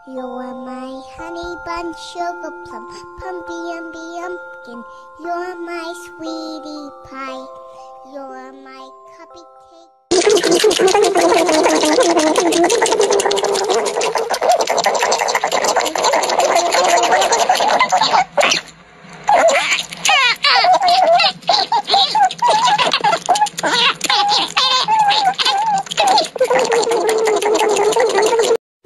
You're my honey bun, sugar plum, pumpy umby umpkin. You're my sweetie pie. You're my cupcake.